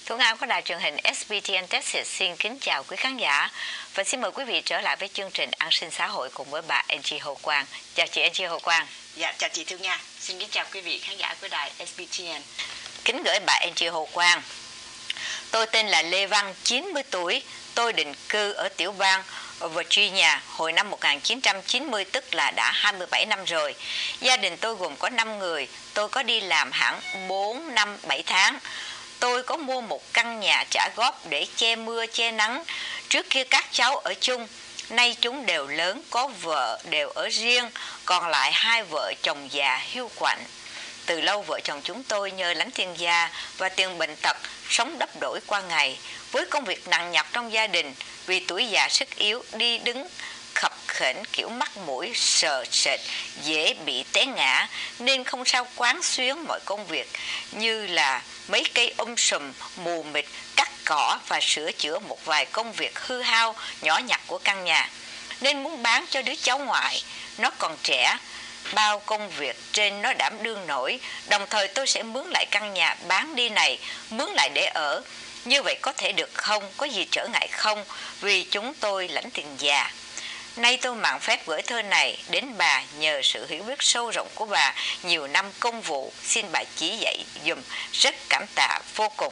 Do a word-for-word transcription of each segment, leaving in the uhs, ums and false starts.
Thu Nga của đài truyền hình ét bê tê en Texas xin kính chào quý khán giả và xin mời quý vị trở lại với chương trình An sinh xã hội cùng với bà Angie Hồ Quang. Chào chị Angie Hồ Quang. Dạ, chào chị Thu Nga. Xin kính chào quý vị khán giả của đài ét bê tê en. Kính gửi bà Angie Hồ Quang. Tôi tên là Lê Văn, chín mươi tuổi. Tôi định cư ở tiểu bang Virginia hồi năm một nghìn chín trăm chín mươi, tức là đã hai mươi bảy năm rồi. Gia đình tôi gồm có năm người. Tôi có đi làm hẳn bốn năm bảy tháng. Tôi có mua một căn nhà trả góp để che mưa che nắng. Trước kia các cháu ở chung, nay chúng đều lớn, có vợ, đều ở riêng, còn lại hai vợ chồng già hiu quạnh. Từ lâu vợ chồng chúng tôi nhờ lãnh tiền già và tiền bệnh tật, sống đắp đổi qua ngày. Với công việc nặng nhọc trong gia đình, vì tuổi già sức yếu, đi đứng khập khểnh kiểu mắt mũi sờ sệt, dễ bị té ngã, nên không sao quán xuyến mọi công việc như là mấy cây sùm, mù mịt, cắt cỏ và sửa chữa một vài công việc hư hao nhỏ nhặt của căn nhà. Nên muốn bán cho đứa cháu ngoại, nó còn trẻ, bao công việc trên nó đảm đương nổi. Đồng thời tôi sẽ mướn lại căn nhà bán đi này, mướn lại để ở. Như vậy có thể được không? Có gì trở ngại không? Vì chúng tôi lãnh tiền già. Nay tôi mạn phép gửi thơ này đến bà nhờ sự hiểu biết sâu rộng của bà nhiều năm công vụ. Xin bà chỉ dạy dùm, rất cảm tạ vô cùng.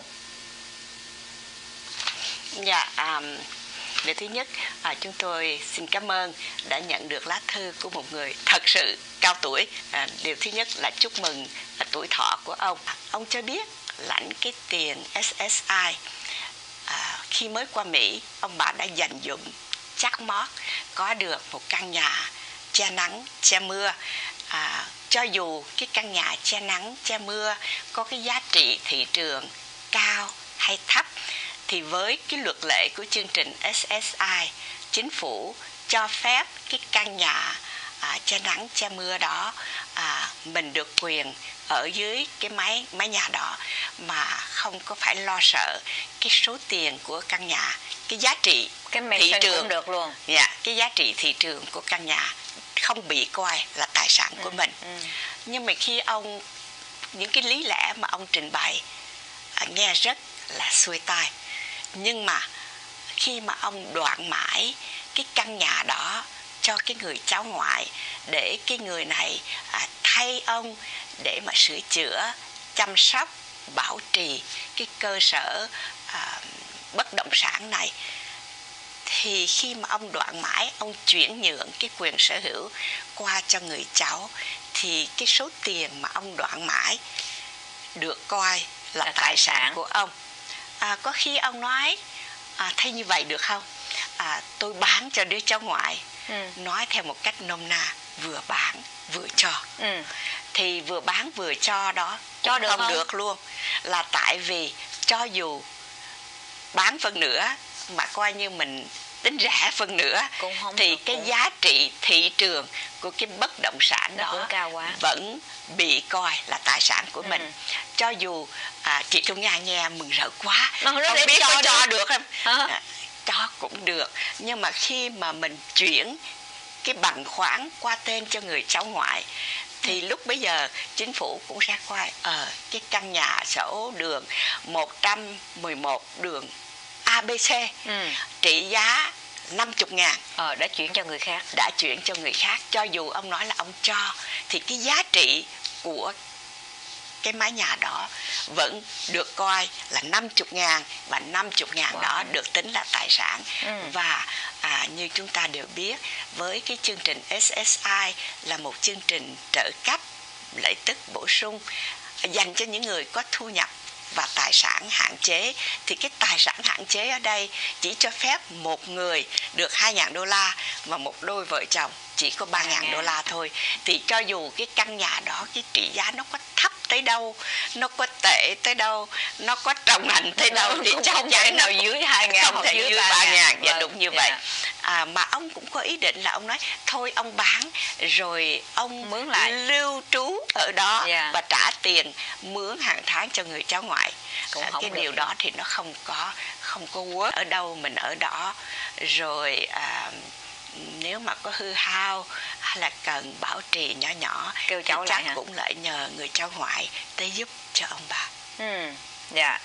Dạ, um, điều thứ nhất, à, chúng tôi xin cảm ơn đã nhận được lá thư của một người thật sự cao tuổi. À, điều thứ nhất là chúc mừng à, tuổi thọ của ông. Ông cho biết lãnh cái tiền ét ét i à, khi mới qua Mỹ, ông bà đã dành dụm chắc mót có được một căn nhà che nắng che mưa. À, cho dù cái căn nhà che nắng che mưa có cái giá trị thị trường cao hay thấp, thì với cái luật lệ của chương trình ét ét i, chính phủ cho phép cái căn nhà à, che nắng che mưa đó à, mình được quyền ở dưới cái mái mái nhà đó mà không có phải lo sợ cái số tiền của căn nhà, cái giá trị cái thị trường cũng được luôn. Dạ, cái giá trị thị trường của căn nhà không bị coi là tài sản của ừ, mình. Ừ. Nhưng mà khi ông những cái lý lẽ mà ông trình bày à, nghe rất là xuôi tai, nhưng mà khi mà ông đoạn mãi cái căn nhà đó cho cái người cháu ngoại để cái người này à, thay ông để mà sửa chữa, chăm sóc, bảo trì cái cơ sở à, bất động sản này, thì khi mà ông đoạn mãi, ông chuyển nhượng cái quyền sở hữu qua cho người cháu, thì cái số tiền mà ông đoạn mãi được coi là, là tài sản, sản của ông. À, có khi ông nói à, thay như vậy được không? À, tôi bán cho đứa cháu ngoại. Ừ. Nói theo một cách nôm na, vừa bán vừa cho. Ừ. Thì vừa bán vừa cho đó cho được không, không được luôn, là tại vì cho dù bán phân nữa mà coi như mình tính rẻ phân nữa thì cái cũng. giá trị thị trường của cái bất động sản nó đó cao quá. vẫn bị coi là tài sản của mình. Ừ. Cho dù à, chị Thu Nga nghe mừng rỡ quá, nó không biết cho có được. cho được không? À. À, cho cũng được, nhưng mà khi mà mình chuyển cái bằng khoản qua tên cho người cháu ngoại thì ừ. lúc bấy giờ chính phủ cũng ra coi ở ờ, cái căn nhà số đường một trăm mười một đường a bê xê ừ. trị giá năm mươi ngàn. Ờ, đã chuyển cho người khác. Đã chuyển cho người khác. Cho dù ông nói là ông cho, thì cái giá trị của cái mái nhà đó vẫn được coi là năm mươi ngàn, và năm mươi ngàn wow. đó được tính là tài sản. Ừ. Và à, như chúng ta đều biết, với cái chương trình ét ét i là một chương trình trợ cấp lợi tức bổ sung dành cho những người có thu nhập và tài sản hạn chế. Thì cái tài sản hạn chế ở đây chỉ cho phép một người được hai nghìn đô la và một đôi vợ chồng chỉ có ba nghìn đô la thôi. Thì cho dù cái căn nhà đó cái trị giá nó có thấp tới đâu, nó có tệ tới đâu, nó có trồng hành tới đâu, thì chắc chắn nào dưới hai nghìn, không thể dưới ba nghìn. Dạ, đúng như vậy. À, mà ông cũng có ý định là ông nói thôi ông bán rồi ông mướn lại lưu trú ở đó yeah. và trả tiền mướn hàng tháng cho người cháu ngoại. À, cái điều được. đó thì nó không có không có work. Ở đâu mình ở đó. Rồi à, nếu mà có hư hao hay là cần bảo trì nhỏ nhỏ kêu cháu thì chắc lại hả? Cũng lại nhờ người cháu ngoại tới giúp cho ông bà. Ừ, dạ.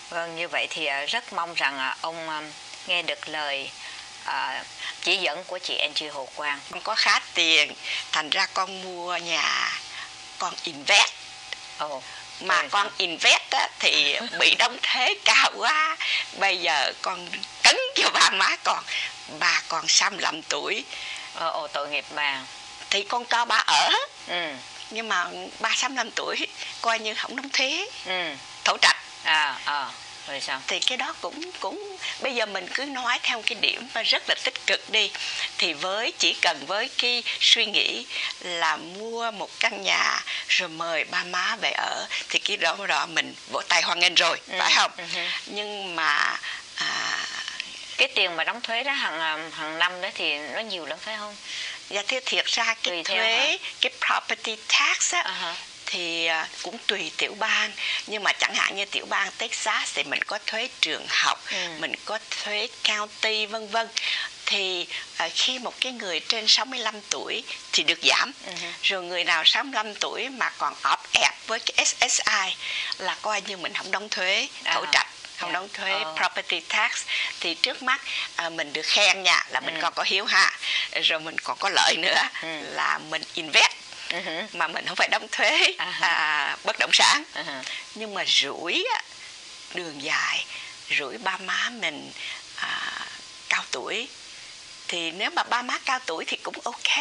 Vâng, như vậy thì rất mong rằng ông nghe được lời à, chỉ dẫn của chị Angie Hồ Quang. Con có khá tiền, thành ra con mua nhà, con invest. Ồ, mà con sao? Invest á, thì bị đóng thuế cao quá. Bây giờ con cấn cho ba má con, bà còn sáu mươi lăm tuổi. Ồ, ồ tội nghiệp bà. Thì con cho bà ở. Ừ. Nhưng mà ba sáu mươi lăm tuổi coi như không đóng thuế. Ừ. Thổ trạch. À, à. Rồi sao? Thì cái đó cũng cũng bây giờ mình cứ nói theo cái điểm rất là tích cực đi, thì với chỉ cần với cái suy nghĩ là mua một căn nhà rồi mời ba má về ở thì cái đó đó mình vỗ tay hoan nghênh rồi, ừ, phải không? Ừ. Nhưng mà à, cái tiền mà đóng thuế đó hàng hàng năm đó thì nó nhiều lắm phải không? Dạ thưa, thiệt ra cái tùy thuế cái property tax á, uh-huh. thì cũng tùy tiểu bang, nhưng mà chẳng hạn như tiểu bang Texas thì mình có thuế trường học, ừ. mình có thuế county vân vân. Thì uh, khi một cái người trên sáu mươi lăm tuổi thì được giảm, uh-huh. rồi người nào sáu mươi lăm tuổi mà còn ọp ẹp với cái ét ét i là coi như mình không đóng thuế thổ trạch, không yeah. đóng thuế oh. property tax. Thì trước mắt à, mình được khen nha là mình ừ. còn có hiếu hạ, rồi mình còn có lợi nữa, ừ. là mình invest, uh-huh. mà mình không phải đóng thuế uh-huh. à, bất động sản, uh-huh. nhưng mà rủi đường dài, rủi ba má mình à, cao tuổi. Thì nếu mà ba má cao tuổi thì cũng ok.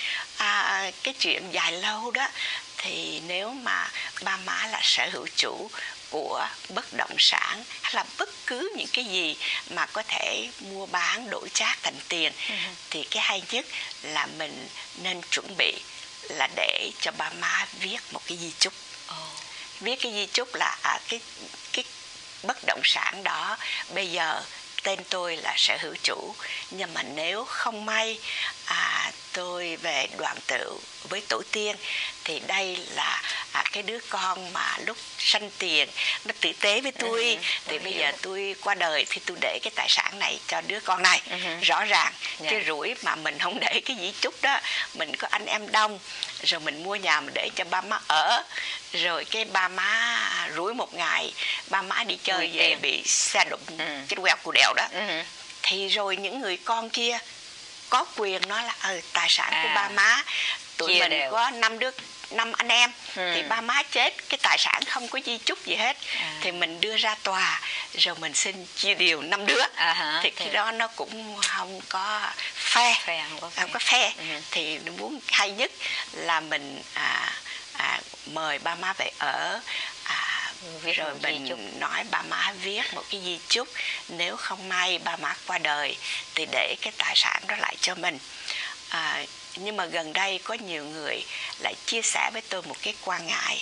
À, cái chuyện dài lâu đó thì nếu mà ba má là sở hữu chủ của bất động sản hay là bất cứ những cái gì mà có thể mua bán đổi trác thành tiền, uh-huh. thì cái hay nhất là mình nên chuẩn bị là để cho ba má viết một cái di chúc. Oh. Viết cái di chúc là à, cái cái bất động sản đó bây giờ tên tôi là sở hữu chủ, nhưng mà nếu không may à, tôi về đoàn tụ với tổ tiên thì đây là à, cái đứa con mà lúc sanh tiền nó tử tế với tôi, uh-huh. thì uh-huh. bây giờ tôi qua đời thì tôi để cái tài sản này cho đứa con này, uh-huh. rõ ràng. Yeah. Cái rủi mà mình không để cái di chúc đó, mình có anh em đông rồi mình mua nhà mình để cho ba má ở, rồi cái ba má rủi một ngày ba má đi chơi về tiền. Bị xe đụng, uh-huh. cái queo cù đèo đó, uh-huh. thì rồi những người con kia có quyền nói là ừ, tài sản à, của ba má tụi mình đều. Có năm đứa năm anh em, ừ. thì ba má chết cái tài sản không có di chúc gì hết, à. thì mình đưa ra tòa rồi mình xin chia đều năm đứa, à, thì cái đó nó cũng không có fair, fair không có fair, không có fair. Ừ. Thì muốn hay nhất là mình à, à, mời ba má về ở, à, viết rồi mình nói ba má viết một cái di chúc, nếu không may ba má qua đời thì để cái tài sản đó lại cho mình. À, nhưng mà gần đây có nhiều người lại chia sẻ với tôi một cái quan ngại,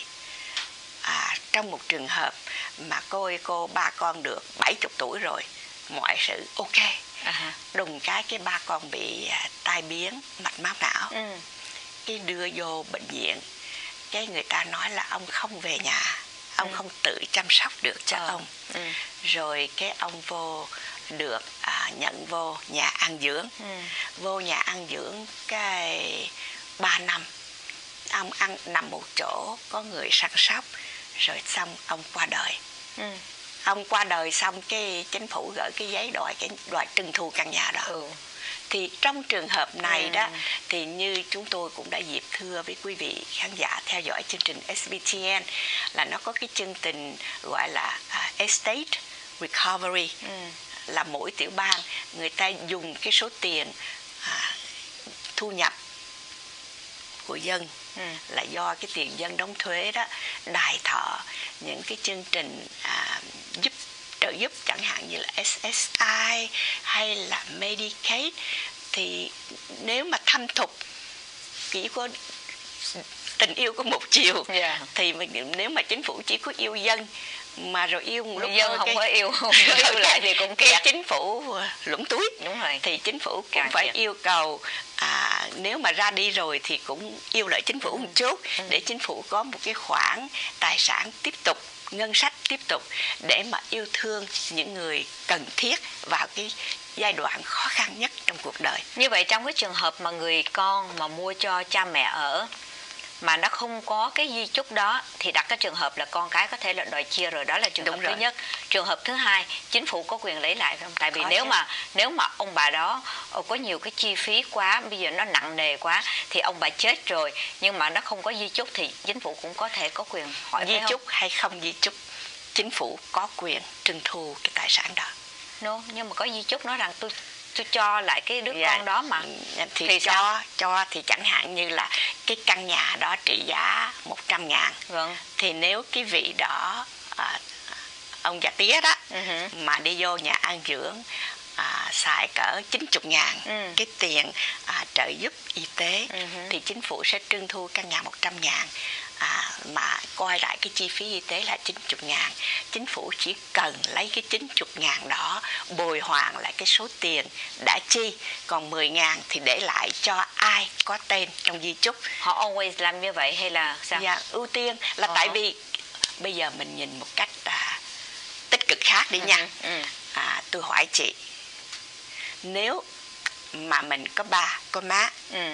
à, trong một trường hợp mà cô ơi cô ba con được bảy mươi tuổi rồi, mọi sự ok, uh-huh. đùng cái cái ba con bị à, tai biến mạch máu não, ừ. cái đưa vô bệnh viện, cái người ta nói là ông không về nhà, ông ừ. không tự chăm sóc được cho ờ. ông, ừ. rồi cái ông vô được à, nhận vô nhà ăn dưỡng, ừ. vô nhà ăn dưỡng cái ba năm ông ăn nằm một chỗ, có người săn sóc, rồi xong ông qua đời. Ừ. Ông qua đời xong cái chính phủ gửi cái giấy đòi cái đòi trưng thu căn nhà đó. Ừ. Thì trong trường hợp này ừ. đó thì như chúng tôi cũng đã dịp thưa với quý vị khán giả theo dõi chương trình ét bê tê en là nó có cái chương trình gọi là uh, estate recovery. Ừ. Là mỗi tiểu bang người ta dùng cái số tiền à, thu nhập của dân, ừ. là do cái tiền dân đóng thuế đó đài thọ những cái chương trình à, giúp trợ giúp chẳng hạn như là ét ét i hay là Medicaid. Thì nếu mà thâm thục chỉ có tình yêu có một chiều, yeah. thì mình, nếu mà chính phủ chỉ có yêu dân mà rồi yêu một lúc dân thôi, không cái, có yêu không có yêu lại thì cũng cái chính phủ lũng túi. Đúng rồi. Thì chính phủ cũng Càng phải chuyện. yêu cầu à, nếu mà ra đi rồi thì cũng yêu lại chính phủ ừ. một chút, ừ. để chính phủ có một cái khoản tài sản tiếp tục, ngân sách tiếp tục để mà yêu thương những người cần thiết vào cái giai đoạn khó khăn nhất trong cuộc đời. Như vậy trong cái trường hợp mà người con mà mua cho cha mẹ ở mà nó không có cái di chúc đó thì đặt cái trường hợp là con cái có thể là đòi chia rồi, đó là trường Đúng hợp rồi. thứ nhất. Trường hợp thứ hai, chính phủ có quyền lấy lại không? Tại vì Có nếu chứ. mà nếu mà ông bà đó có nhiều cái chi phí quá, bây giờ nó nặng nề quá thì ông bà chết rồi nhưng mà nó không có di chúc thì chính phủ cũng có thể có quyền hỏi. Di phải chúc hay không di chúc, chính phủ có quyền trưng thu cái tài sản đó. No, nhưng mà có di chúc nói rằng tôi tôi cho lại cái đứa Dạ, con đó mà. thì, Thì cho sao? cho thì chẳng hạn như là cái căn nhà đó trị giá một trăm ngàn, Vâng. thì nếu cái vị đó à, ông già tía đó Uh-huh. mà đi vô nhà an dưỡng à, xài cỡ chín mươi ngàn Ừ. cái tiền à, trợ giúp y tế, Uh-huh. thì chính phủ sẽ trưng thu căn nhà một trăm ngàn, à, mà coi lại cái chi phí y tế là chín mươi ngàn. Chính phủ chỉ cần lấy cái chín mươi ngàn đó bồi hoàn lại cái số tiền đã chi, còn mười ngàn thì để lại cho ai có tên trong di chúc. Họ always làm như vậy hay là sao? Dạ, ưu tiên là Ờ. tại vì bây giờ mình nhìn một cách à, tích cực khác đi nha. Ừ. À, tôi hỏi chị, nếu mà mình có ba có má, Ừ.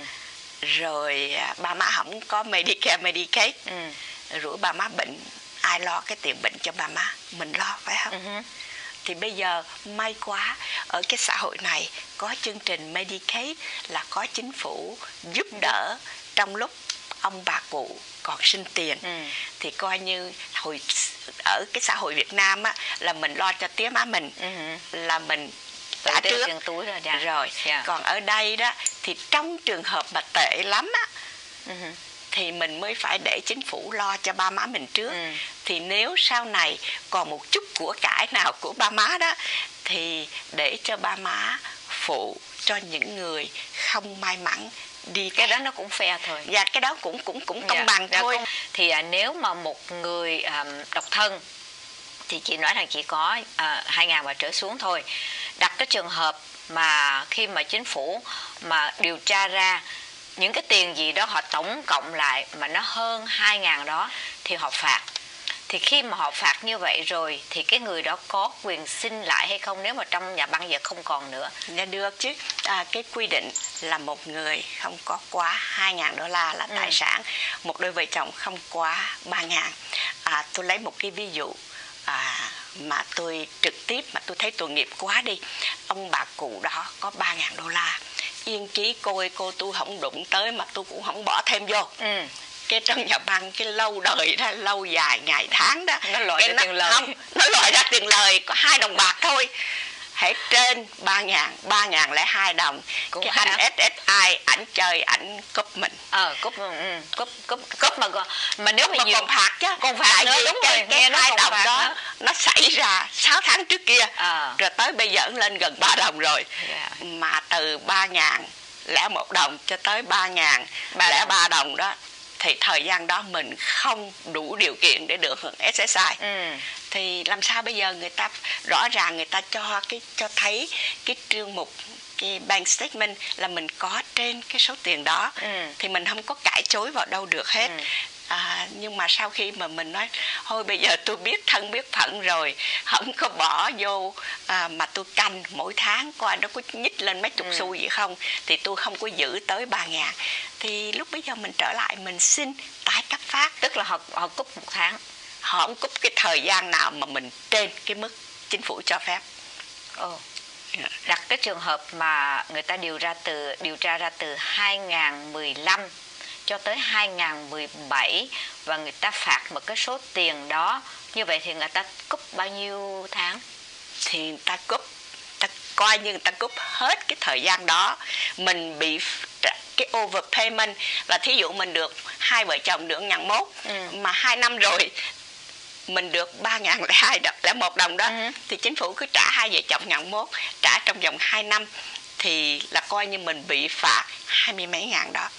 rồi à, ba má không có Medicare Medicaid, Ừ. rủi ba má bệnh, ai lo cái tiền bệnh cho ba má? Mình lo, phải không? Uh-huh. Thì bây giờ may quá ở cái xã hội này có chương trình Medicaid, là có chính phủ giúp đỡ trong lúc ông bà cụ còn sinh tiền. Ừ. Thì coi như hồi ở cái xã hội Việt Nam á, là mình lo cho tía má mình, Uh-huh. là mình Tự trả tiêu trước tiền túi rồi. Dạ. rồi. Dạ. Còn ở đây đó thì trong trường hợp mà tệ lắm á, Uh-huh. thì mình mới phải để chính phủ lo cho ba má mình trước. Ừ. Thì nếu sau này còn một chút của cải nào của ba má đó, thì để cho ba má phụ cho những người không may mắn đi. Cái đó nó cũng fair thôi. Và cái đó cũng cũng cũng công Dạ, bằng dạ, thôi. công- Thì à, nếu mà một người à, độc thân thì chị nói rằng chỉ có à, hai ngàn và trở xuống thôi. Đặt cái trường hợp mà khi mà chính phủ mà điều tra ra những cái tiền gì đó họ tổng cộng lại mà nó hơn hai ngàn đó thì họ phạt. Thì khi mà họ phạt như vậy rồi thì cái người đó có quyền xin lại hay không nếu mà trong nhà băng giờ không còn nữa? Dạ được chứ. À, cái quy định là một người không có quá hai ngàn đô la là tài Ừ. sản, một đôi vợ chồng không quá ba ngàn. À, tôi lấy một cái ví dụ à, mà tôi trực tiếp mà tôi thấy tội nghiệp quá đi. Ông bà cụ đó có ba ngàn đô la, yên chí cô ơi cô tôi không đụng tới mà tôi cũng không bỏ thêm vô. Ừ. Cái trong nhà băng cái lâu đời đó, lâu dài ngày tháng đó, Nó lội cái ra nó, tiền lời. không, nó lội ra tiền lời có hai đồng bạc thôi. Hãy trên ba ngàn, ba ngàn lẻ hai đồng. Cũng Cái hả? anh ét ét i ảnh chơi ảnh cúp mình. Ờ, cúp, ừ, cúp, cúp, cúp mà còn, mà nếu mà Mà nhiều còn phạt chứ. còn phạt Tại nữa, vì đúng cái, rồi, cái nghe nói hai còn đồng phạt đó nữa. nó xảy ra sáu tháng trước kia. Ờ. Rồi tới bây giờ lên gần ba đồng rồi. Dạ. Mà từ ba ngàn lẻ một đồng cho tới ba ngàn Ba lẻ đồng. ba đồng đó, thì thời gian đó mình không đủ điều kiện để được hưởng ét ét i. Ừ. Thì làm sao bây giờ người ta rõ ràng người ta cho cái cho thấy cái trương mục, cái bank statement là mình có trên cái số tiền đó. Ừ. Thì mình không có cãi chối vào đâu được hết. Ừ. À, nhưng mà sau khi mà mình nói thôi bây giờ tôi biết thân biết phận rồi, không có bỏ vô à, mà tôi canh mỗi tháng coi nó có nhích lên mấy chục Ừ. xu gì không, thì tôi không có giữ tới ba ngàn, thì lúc bây giờ mình trở lại mình xin tái cấp phát. Tức là họ họ cúp một tháng. Họ không cúp cái thời gian nào mà mình trên cái mức chính phủ cho phép. Ồ. Đặt cái trường hợp mà người ta điều ra từ điều tra ra từ hai nghìn mười lăm cho tới hai nghìn mười bảy và người ta phạt một cái số tiền đó, như vậy thì người ta cúp bao nhiêu tháng? Thì người ta cúp, ta coi như người ta cúp hết cái thời gian đó. Mình bị cái overpayment, và thí dụ mình được hai vợ chồng được ngàn mốt, Ừ. mà hai năm rồi mình được ba ngàn lẻ hai đồng, lẻ một đồng đó, Ừ. thì chính phủ cứ trả hai vợ chồng ngàn mốt, trả trong vòng hai năm, thì là coi như mình bị phạt hai mươi mấy ngàn đó.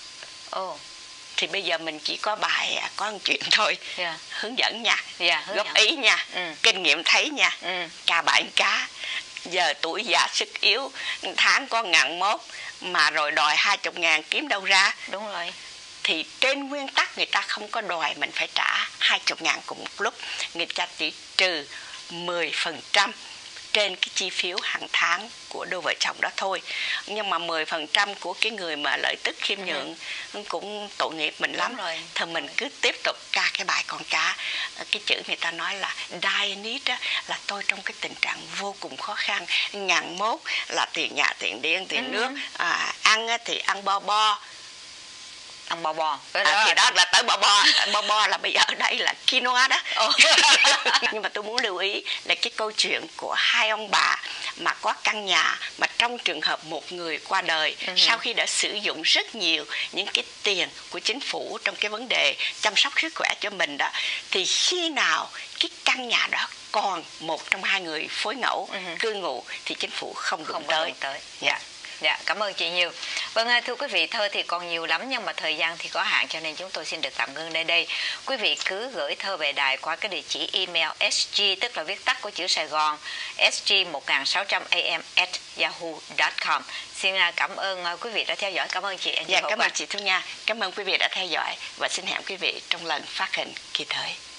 Ồ. Thì bây giờ mình chỉ có bài có một chuyện thôi. Yeah. Hướng dẫn nha, Yeah, hướng góp dẫn. ý nha, Ừ. kinh nghiệm thấy nha. Ừ. Cà bạn cá, giờ tuổi già sức yếu, tháng có ngàn mốt mà rồi đòi hai chục ngàn kiếm đâu ra. Đúng rồi. Thì trên nguyên tắc người ta không có đòi mình phải trả hai chục ngàn cùng một lúc, người ta chỉ trừ mười phần trăm trên cái chi phiếu hàng tháng của đôi vợ chồng đó thôi. Nhưng mà mười phần trăm của cái người mà lợi tức khiêm nhượng ừ. cũng tội nghiệp mình lắm. Thì mình cứ tiếp tục ca cái bài con cá. Cái chữ người ta nói là dire need á, là tôi trong cái tình trạng vô cùng khó khăn. Ngàn mốt là tiền nhà, tiền điện, tiền ừ. nước, à, ăn thì ăn bo bo. Ăn bo bo. À, đó thì đó là tới bo bo. Bo bo là bây giờ ở đây là quinoa đó. Nhưng mà tôi muốn lưu ý là cái câu chuyện của hai ông bà mà có căn nhà, mà trong trường hợp một người qua đời uh-huh. sau khi đã sử dụng rất nhiều những cái tiền của chính phủ trong cái vấn đề chăm sóc sức khỏe cho mình đó, thì khi nào cái căn nhà đó còn một trong hai người phối ngẫu uh-huh. cư ngụ thì chính phủ không đụng tới. tới. Dạ. Dạ, cảm ơn chị nhiều. Vâng, thưa quý vị, thơ thì còn nhiều lắm nhưng mà thời gian thì có hạn, cho nên chúng tôi xin được tạm ngưng nơi đây. Quý vị cứ gửi thơ về đài qua cái địa chỉ email s g, tức là viết tắt của chữ Sài Gòn, s g một nghìn sáu trăm a m at yahoo chấm com. Xin cảm ơn quý vị đã theo dõi. Cảm ơn chị Angie. Dạ, cảm ơn chị Thu Nha. Cảm ơn quý vị đã theo dõi và xin hẹn quý vị trong lần phát hình kỳ tới.